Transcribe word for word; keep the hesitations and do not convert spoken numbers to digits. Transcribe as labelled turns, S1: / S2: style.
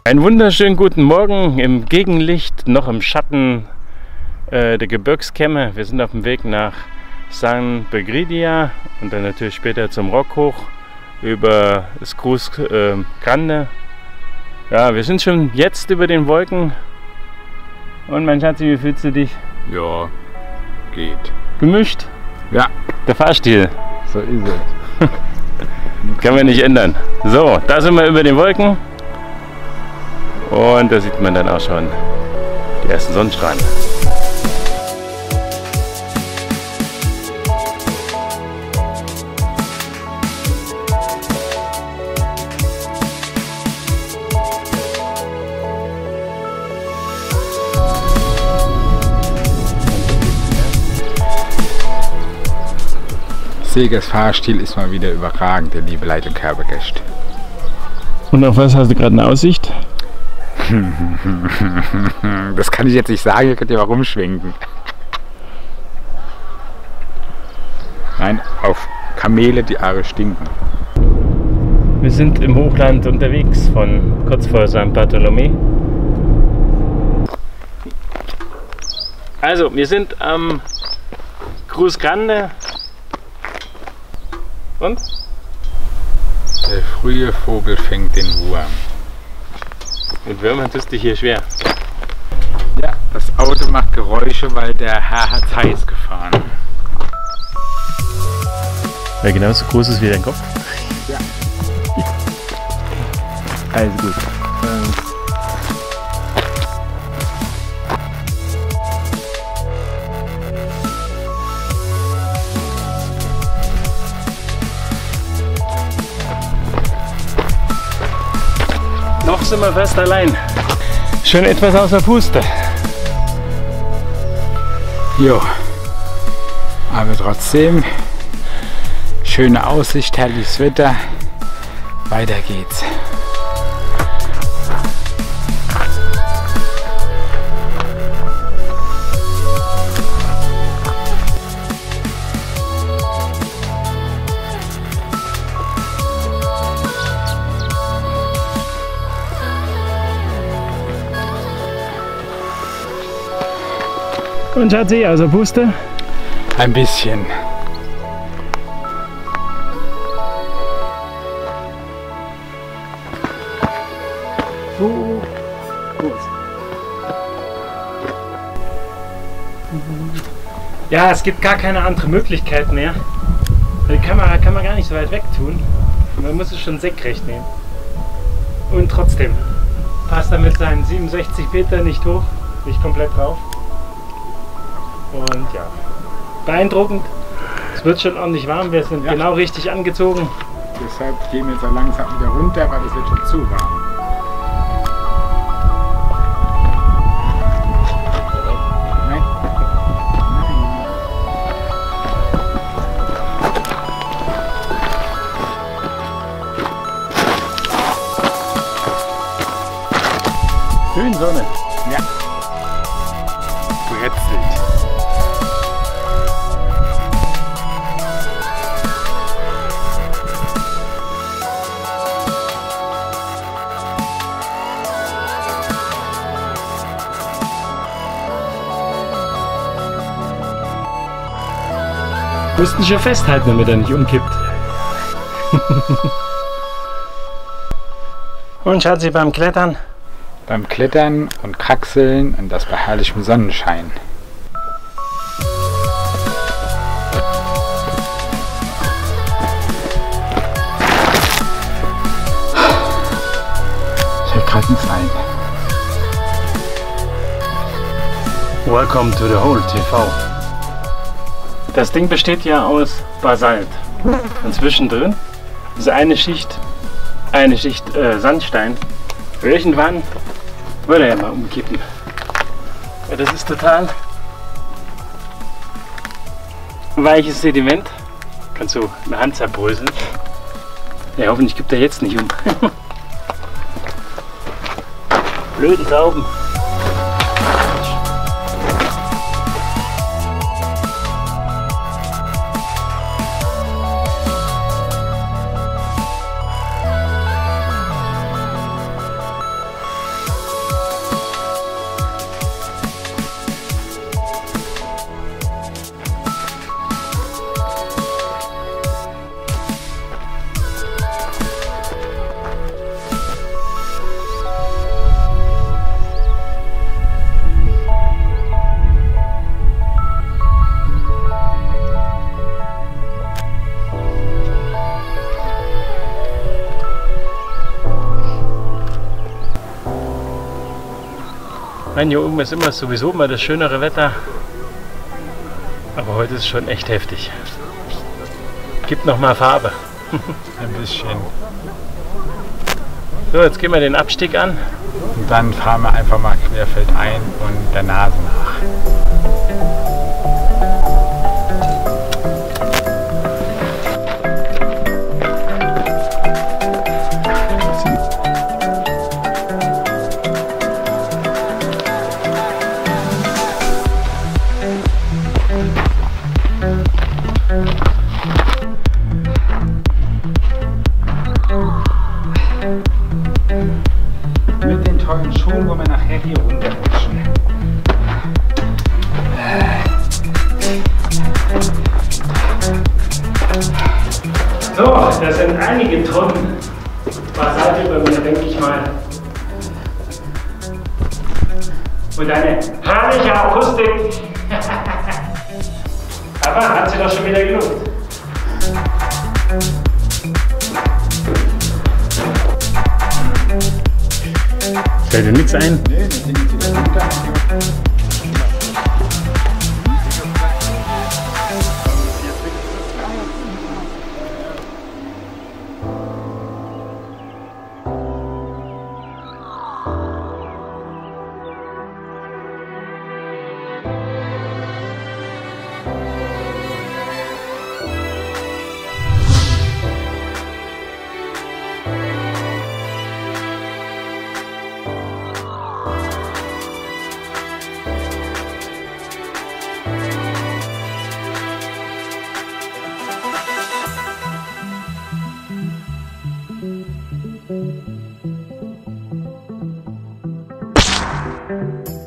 S1: Einen wunderschönen guten Morgen im Gegenlicht, noch im Schatten äh, der Gebirgskämme. Wir sind auf dem Weg nach San Begridia und dann natürlich später zum Rock hoch über das Cruz äh, Grande. Ja, wir sind schon jetzt über den Wolken. Und mein Schatzi, wie fühlst du dich?
S2: Ja, geht.
S1: Gemischt?
S2: Ja.
S1: Der Fahrstil.
S2: So ist es.
S1: Kann man nicht ändern. So, da sind wir über den Wolken. Und da sieht man dann auch schon die ersten Sonnenstrahlen.
S2: Segers Fahrstil ist mal wieder überragend, der liebe Leit- und Kerbergäste.
S1: Und auf was hast du gerade eine Aussicht?
S2: Das kann ich jetzt nicht sagen, ihr könnt ja mal rumschwenken. Nein, auf Kamele, die Aare stinken.
S1: Wir sind im Hochland unterwegs, von kurz vor San Bartolomé. Also, wir sind am Cruz Grande. Und?
S2: Der frühe Vogel fängt den Wurm.
S1: Mit Würmern tust du hier schwer.
S2: Ja, das Auto macht Geräusche, weil der Herr hat heiß gefahren.
S1: Weil genauso groß ist wie dein Kopf?
S2: Ja.
S1: Also gut. Ähm. Noch sind wir fast allein. Schon etwas außer Puste.
S2: Jo. Aber trotzdem, schöne Aussicht, herrliches Wetter. Weiter geht's.
S1: Und Schatzi, also Puste?
S2: Ein bisschen.
S1: So gut. Ja, es gibt gar keine andere Möglichkeit mehr. Die Kamera kann man gar nicht so weit weg tun. Man muss es schon senkrecht nehmen. Und trotzdem passt er mit seinen siebenundsechzig Meter nicht hoch, nicht komplett drauf. Und ja, beeindruckend. Es wird schon ordentlich warm, wir sind ja genau richtig angezogen.
S2: Deshalb gehen wir jetzt auch langsam wieder runter, weil es wird schon zu warm. Nein.
S1: Nein. Schön Sonne.
S2: Ja. Bretzelt.
S1: Mussten schon festhalten, damit er nicht umkippt. Und Schatzi, beim Klettern?
S2: Beim Klettern und Kraxeln und das bei herrlichem Sonnenschein. Ich fällt gerade nichts ein.
S1: Welcome to the Hole T V. Das Ding besteht ja aus Basalt. Und zwischendrin ist eine Schicht, eine Schicht äh, Sandstein. Irgendwann würde er ja mal umkippen. Ja, das ist total weiches Sediment. Kannst du eine Hand zerbröseln. Ja, hoffentlich kippt er jetzt nicht um. Blöden Tauben. Ich meine, hier oben ist immer sowieso immer das schönere Wetter. Aber heute ist es schon echt heftig. Gibt noch mal Farbe.
S2: Ein bisschen.
S1: So, jetzt gehen wir den Abstieg an.
S2: Und dann fahren wir einfach mal querfeldein und der Nase nach. Mit den tollen Schuhen, wo wir nachher hier runterrutschen.
S1: So, das sind einige Tonnen Basalt über mir, denke ich mal. Und eine herrliche Akustik. Aber hat sie doch schon wieder gelohnt. Fällt dir nichts ein?
S2: Nee, das Ding ist wieder runter.
S3: Thank you.